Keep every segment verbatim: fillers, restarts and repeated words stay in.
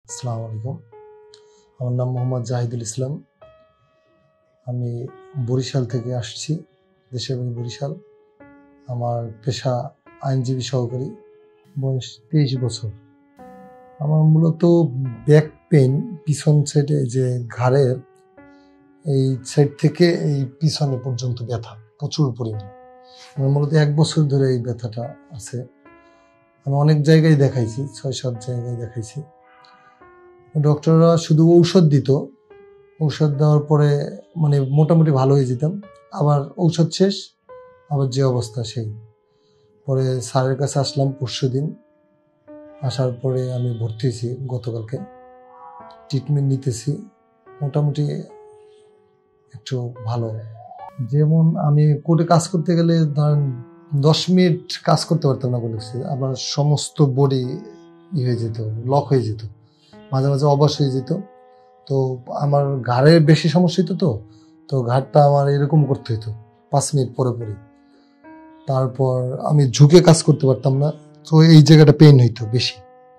আসসালামু আলাইকুম। আমার নাম মোহাম্মদ জাহিদুল ইসলাম। আমি বরিশাল থেকে আসছি, দেশের বাড়ি বরিশাল। আমার পেশা আইনজীবী সহকারী, বয়স তেইশ বছর। আমার মূলত ব্যাক পেন, পিছন সাইডে যে ঘাড়ের এই সাইড থেকে এই পিছনে পর্যন্ত ব্যথা প্রচুর পরিমাণে। আমার মূলত এক বছর ধরে এই ব্যথাটা আছে। আমি অনেক জায়গায় দেখাইছি, ছয় সাত জায়গায় দেখাইছি। ডক্টররা শুধু ঔষধ দিত, ঔষধ দেওয়ার পরে মানে মোটামুটি ভালো হয়ে যেতাম, আবার ঔষধ শেষ, আবার যে অবস্থা সেই। পরে স্যারের কাছে আসলাম পরশু দিন। আসার পরে আমি ভর্তি হয়েছি গতকালকে, ট্রিটমেন্ট নিতেছি, মোটামুটি একটু ভালো। যেমন আমি কোর্টে কাজ করতে গেলে ধরেন দশ মিনিট কাজ করতে পারতাম না বলেছি, আমার সমস্ত বডি ই হয়ে যেত, লক হয়ে যেত, মাঝে মাঝে অবশ হয়ে যেত। তো আমার ঘাড়ে বেশি সমস্যা হতো, তো তো ঘাড়টা আমার এরকম করতে হতো পাঁচ মিনিট পরে পরে। তারপর আমি ঝুঁকে কাজ করতে পারতাম না, তো এই জায়গাটা পেইন হইতো বেশি।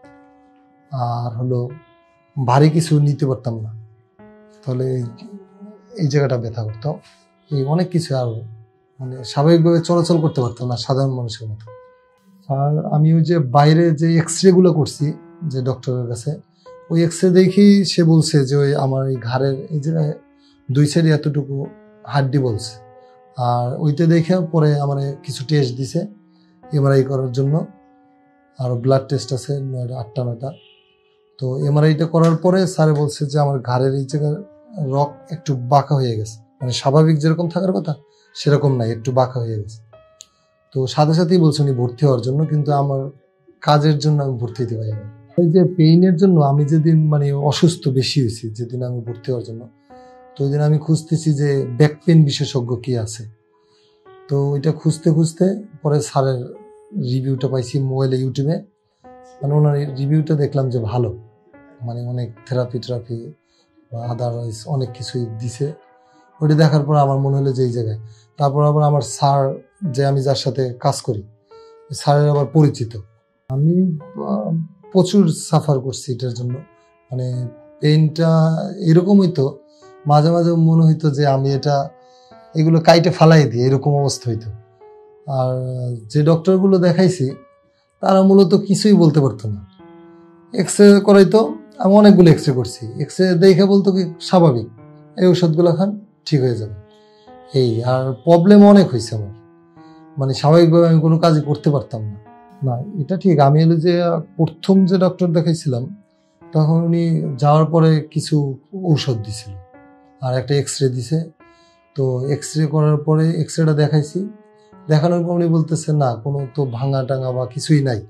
আর হলো ভারী কিছু নিতে পারতাম না, তাহলে এই জায়গাটা ব্যথা করতো। এই অনেক কিছু, আর মানে স্বাভাবিকভাবে চলাচল করতে পারতাম না সাধারণ মানুষের মতো। আর আমি ওই যে বাইরে যে এক্স রে গুলো করছি যে ডক্টরের কাছে, ওই এক্স রে দেখেই সে বলছে যে ওই আমার এই ঘাড়ের এই জায়গায় দুই সাইডে এতটুকু হাড্ডি বলছে। আর ওইটা দেখে পরে আমার কিছু টেস্ট দিছে এমআরআই করার জন্য, আর ব্লাড টেস্ট আছে নয়টা আটটা নয়টা। তো এমআরআইটা করার পরে স্যারে বলছে যে আমার ঘাড়ের এই জায়গায় রক একটু বাঁকা হয়ে গেছে, মানে স্বাভাবিক যেরকম থাকার কথা সেরকম নাই, একটু বাঁকা হয়ে গেছে। তো সাথে সাথেই বলছে উনি ভর্তি হওয়ার জন্য, কিন্তু আমার কাজের জন্য আমি ভর্তি হতে পারিনি। এই যে পেইনের জন্য আমি যেদিন মানে অসুস্থ বেশি হয়েছি, যেদিন আমি ভর্তি হওয়ার জন্য, তো ওই দিন আমি খুঁজতেছি যে ব্যাক পেন বিশেষজ্ঞ কি আছে। তো ওইটা খুঁজতে খুঁজতে পরে স্যারের রিভিউটা পাইছি মোবাইলে, ইউটিউবে। মানে ওনার রিভিউটা দেখলাম যে ভালো, মানে অনেক থেরাপি থেরাপি বা আদারওয়াইজ অনেক কিছুই দিছে। ওইটা দেখার পর আমার মনে হলো যে এই জায়গায়। তারপর আবার আমার স্যার, যে আমি যার সাথে কাজ করি, স্যারের আবার পরিচিত। আমি প্রচুর সাফার করছি এটার জন্য, মানে পেইনটা এরকম হইতো, মাঝে মাঝে মনে হইতো যে আমি এটা এগুলো কাইটে ফালাই দিই, এরকম অবস্থা হইতো। আর যে ডক্টরগুলো দেখাইছি তারা মূলত কিছুই বলতে পারতো না। এক্স রে করাইতো, আমি অনেকগুলো এক্স রে করছি, এক্স রে দেখে বলতো কি স্বাভাবিক, এই ওষুধগুলো খান ঠিক হয়ে যাবে এই। আর প্রবলেম অনেক হয়েছে আমার, মানে স্বাভাবিকভাবে আমি কোনো কাজই করতে পারতাম না। না এটা ঠিক, আমি হলো যে প্রথম যে ডক্টর দেখাইছিলাম তখন উনি যাওয়ার পরে কিছু ঔষধ দিছিল আর একটা এক্স রে দিছে। তো এক্স রে করার পরে এক্স রেটা দেখাইছি, দেখানোর পর উনি বলতেছে না কোনো তো ভাঙা টাঙা বা কিছুই নাই,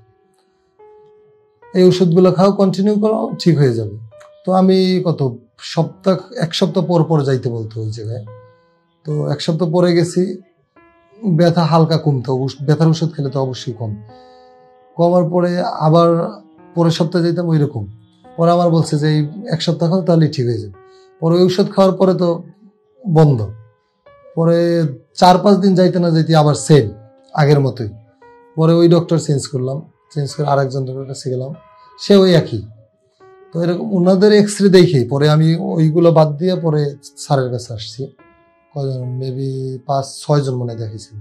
এই ওষুধগুলো খাও, কন্টিনিউ করো, ঠিক হয়ে যাবে। তো আমি কত সপ্তাহ এক সপ্তাহ পর পর যাইতে বলতো ওই জায়গায়। তো এক সপ্তাহ পরে গেছি, ব্যথা হালকা কমতো, ব্যথার ওষুধ খেলে তো অবশ্যই কম। কমার পরে আবার পরের সপ্তাহে যেতাম ওই রকম। পরে আমার বলছে যে এই এক সপ্তাহ খাও তাহলে ঠিক হয়ে যাবে। পরে ওই ওষুধ খাওয়ার পরে তো বন্ধ। পরে চার পাঁচ দিন যাইতে না যাইতে আবার সেম আগের মতোই। পরে ওই ডক্টর চেঞ্জ করলাম, চেঞ্জ করে আরেকজন ডক্টরের কাছে গেলাম, সে ওই একই। তো এরকম ওনাদের এক্স রে দেখেই পরে আমি ওইগুলো বাদ দিয়ে পরে স্যারের কাছে আসছি। কয়জন মেবি পাঁচ ছয় জন মনে দেখেছিল।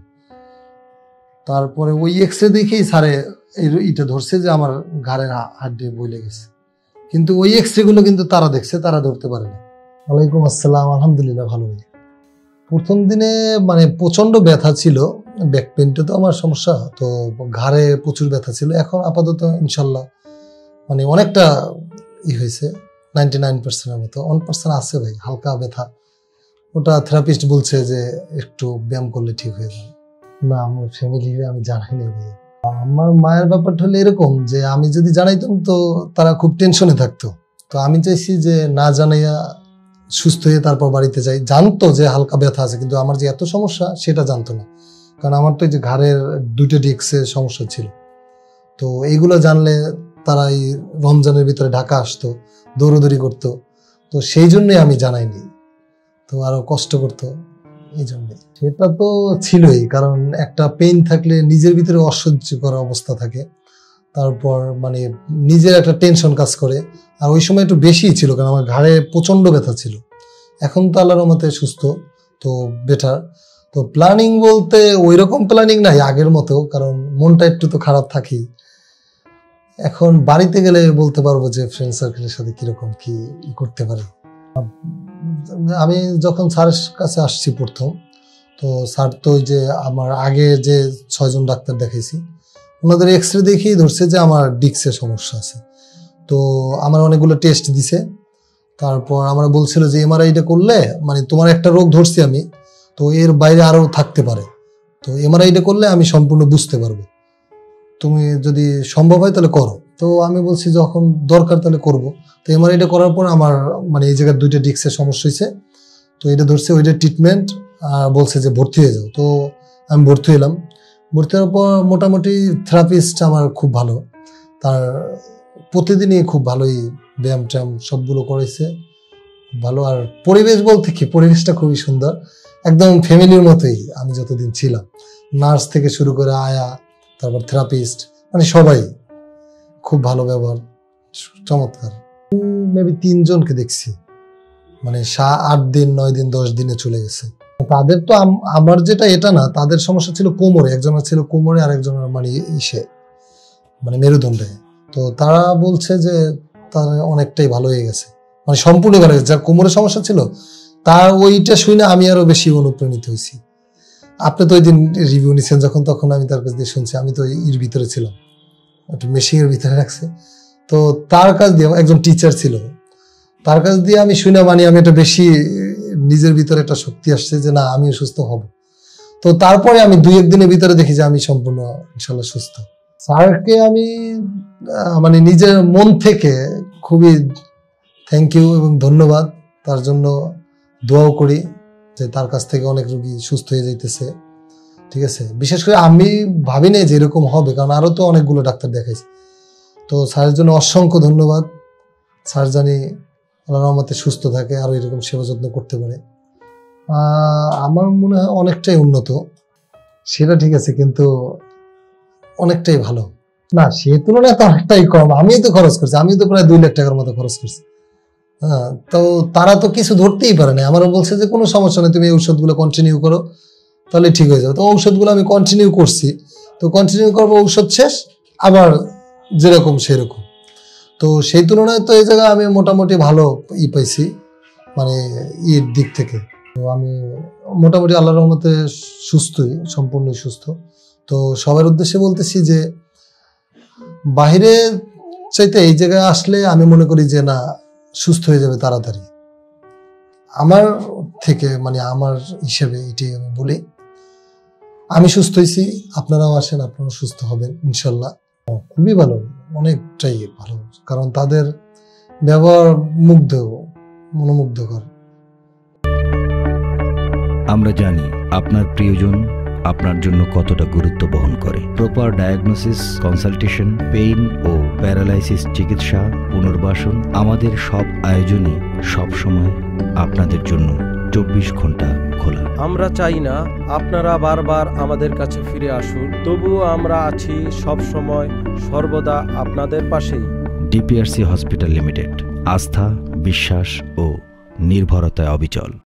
তারপরে ওই এক্স রে দেখেই স্যারে এটা ধরছে যে আমার ঘাড়ের হাড্ডি বইলে গেছে, কিন্তু ওই এক্স রে গুলো কিন্তু তারা দেখছে, তারা ধরতে পারে না। ওয়ালাইকুম আসসালাম, আলহামদুলিল্লাহ ভালো হয়ে। প্রথম দিনে মানে প্রচন্ড ব্যথা ছিল, ব্যাক পেনটা তো আমার সমস্যা, তো ঘাড়ে প্রচুর ব্যথা ছিল। এখন আপাতত ইনশাল্লাহ মানে অনেকটা ই হয়েছে, নাইনটি নাইন পার্সেন্টের মতো। ওয়ান পার্সেন্ট আছে ভাই হালকা ব্যথা, ওটা থেরাপিস্ট বলছে যে একটু ব্যায়াম করলে ঠিক হয়ে যাবে। না আমার ফ্যামিলি আমি জানাই নাই ভাই। আমার মায়ের ব্যাপারটা হলো এরকম যে আমি যদি জানাইতাম তো তারা খুব টেনশনে থাকতো। তো আমি চাইছি যে না জানাইয়া সুস্থ হয়ে তারপর বাড়িতে যাই। জানতো যে হালকা ব্যথা আছে, কিন্তু আমার যে এত সমস্যা সেটা জানতো না, কারণ আমার তো এই যে ঘাড়ের দুটো ডিস্কের সমস্যা ছিল। তো এইগুলো জানলে তারা এই রমজানের ভিতরে ঢাকা আসতো, দৌড়দৌড়ি করতো, তো সেই জন্যই আমি জানাইনি, তো আরো কষ্ট করতো এই জন্যে। সেটা তো ছিলই, কারণ একটা পেইন থাকলে নিজের ভিতরে অসহ্য করা অবস্থা থাকে, তারপর মানে নিজের একটা টেনশন কাজ করে, আর ওই সময় একটু বেশিই ছিল, কারণ আমার ঘাড়ে প্রচণ্ড ব্যথা ছিল। এখন তো আল্লাহর রহমতে সুস্থ, তো বেটার। তো প্ল্যানিং বলতে ওই রকম প্ল্যানিং নাই আগের মতো, কারণ মনটা একটু তো খারাপ থাকেই। এখন বাড়িতে গেলে বলতে পারবো যে ফ্রেন্ড সার্কেলের সাথে কিরকম কি করতে পারে। আমি যখন স্যারের কাছে আসছি প্রথম, তো স্যার তো ওই যে আমার আগে যে ছয়জন ডাক্তার দেখাইছি ওনাদের এক্স রে দেখেই ধরছে যে আমার ডিস্কের সমস্যা আছে। তো আমার অনেকগুলো টেস্ট দিছে, তারপর আমরা বলছিল যে এমআরআইটা করলে মানে তোমার একটা রোগ ধরছি আমি, তো এর বাইরে আরও থাকতে পারে, তো এমআরআইটা করলে আমি সম্পূর্ণ বুঝতে পারবো, তুমি যদি সম্ভব হয় তাহলে করো। তো আমি বলছি যখন দরকার তাহলে করবো। তো এমআরআইটা করার পর আমার মানে এই জায়গায় দুইটা ডিস্কের সমস্যা হয়েছে, তো এটা ধরছে ওইটা ট্রিটমেন্ট বলছে যে ভর্তি হয়ে যাও। তো আমি ভর্তি হলাম। ভর্তি হওয়ার পর মোটামুটি থেরাপিস্ট আমার খুব ভালো, তার প্রতিদিনই খুব ভালোই ব্যায়াম ট্যায়াম সবগুলো করেছে ভালো। আর পরিবেশ বলতে কি, পরিবেশটা খুবই সুন্দর, একদম ফ্যামিলির মতোই আমি যতদিন ছিলাম। নার্স থেকে শুরু করে আয়া, তারপর থেরাপিস্ট, মানে সবাই খুব ভালো ব্যবহার, চমৎকার। মেবি তিনজনকে দেখছি, মানে আট দিন নয় দিন দশ দিনে চলে গেছে। তাদের তো আমার যেটা এটা না, তাদের সমস্যা ছিল কোমরে, একজনের ছিল কোমরে আর একজনের মানে ইসে মানে মেরুদণ্ডে। তো তারা বলছে যে তার অনেকটাই ভালো হয়ে গেছে, মানে সম্পূর্ণ ভালো হয়ে গেছে। যার কোমরের সমস্যা ছিল তার ওইটা শুনে আমি আরো বেশি অনুপ্রাণিত হয়েছি। আপনি তো ওই দিন রিভিউ নিচ্ছেন যখন, তখন আমি তার কাছ দিয়ে শুনছি, আমি তো এর ভিতরে ছিলাম, একটু মেশিনের ভিতরে রাখছে। তো তার কাছ দিয়ে একজন টিচার ছিল, তার কাছ দিয়ে আমি শুনে মানে আমি একটা বেশি নিজের ভিতরে একটা শক্তি আসছে যে না আমিও সুস্থ হব। তো তারপরে আমি দুই একদিনের ভিতরে দেখি যে আমি সম্পূর্ণ ইনশাল্লাহ সুস্থ। স্যারকে আমি মানে নিজের মন থেকে খুবই থ্যাংক ইউ এবং ধন্যবাদ, তার জন্য দোয়াও করি যে তার কাছ থেকে অনেক রোগী সুস্থ হয়ে যাইতেছে। ঠিক আছে, বিশেষ করে আমি ভাবি নাই যে এরকম হবে, কারণ আরো তো অনেকগুলো ডাক্তার দেখাইছে। তো স্যারের জন্য অসংখ্য ধন্যবাদ। স্যার জানি আল্লাহর রহমতে সুস্থ থাকে, আরো এরকম সেবা যত্ন করতে পারে। আমার মনে হয় অনেকটাই উন্নত, সেটা ঠিক আছে, কিন্তু অনেকটাই ভালো না, সে তুলনায় তো অনেকটাই কম। আমি তো খরচ করছি, আমি তো প্রায় দুই লাখ টাকার মতো খরচ করছি। হ্যাঁ, তো তারা তো কিছু ধরতেই পারে না। আমারও বলছে যে কোনো সমস্যা নেই, তুমি এই ঔষধগুলো কন্টিনিউ করো তাহলে ঠিক হয়ে যাবে। তো ঔষধগুলো আমি কন্টিনিউ করছি, তো কন্টিনিউ করবো, ঔষধ শেষ আবার যেরকম সেরকম। তো সেই তুলনায় তো এই জায়গায় আমি মোটামুটি ভালো ই পাইছি, মানে ইর দিক থেকে। তো আমি মোটামুটি আল্লাহর রহমতে সুস্থই, সম্পূর্ণই সুস্থ। তো সবার উদ্দেশ্যে বলতেছি যে বাইরে চাইতে এই জায়গায় আসলে আমি মনে করি যে না সুস্থ হয়ে যাবে তাড়াতাড়ি। আমার থেকে মানে আমার হিসেবে এটাই আমি বলি। আমি সুস্থ হয়েছি, আপনারাও আসেন, আপনারাও সুস্থ হবেন ইনশাল্লাহ। খুবই ভালো, অনেকটাই ভালো, কারণ তাদের ব্যবহার মুগ্ধ, মনোমুগ্ধকর। আমরা জানি আপনার প্রিয়জন আপনার জন্য কতটা গুরুত্ব বহন করে। প্রপার ডায়াগনোসিস, কনসালটেশন, পেইন ও প্যারালাইসিস চিকিৎসা, পুনর্বাসন, আমাদের সব আয়োজনে সবসময় আপনাদের জন্য চব্বিশ ঘন্টা খোলা। আমরা চাই না আপনারা বারবার আমাদের কাছে ফিরে আসুন, তবুও আমরা আছি সব সময় সর্বদা আপনাদের পাশেই। ডিপিআরসি হসপিটাল লিমিটেড, আস্থা, বিশ্বাস ও নির্ভরতায় অবিচল।